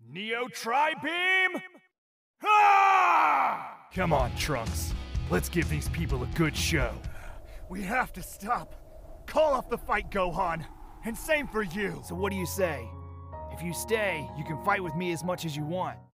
Neo Tri-Beam! Ah! Come on, Trunks. Let's give these people a good show. We have to stop. Call off the fight, Gohan. And same for you. So what do you say? If you stay, you can fight with me as much as you want.